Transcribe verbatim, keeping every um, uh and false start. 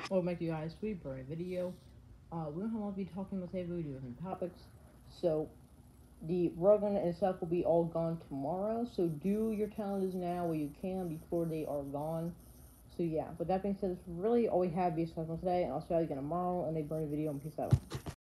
Or make you guys free for a video. Uh, we don't have to be talking about today, we do different topics. So the Rogan and stuff will be all gone tomorrow. So do your challenges now where you can before they are gone. So yeah, with that being said, that's really all we have to discuss on today. And I'll see you guys again tomorrow and a brand new video and peace out.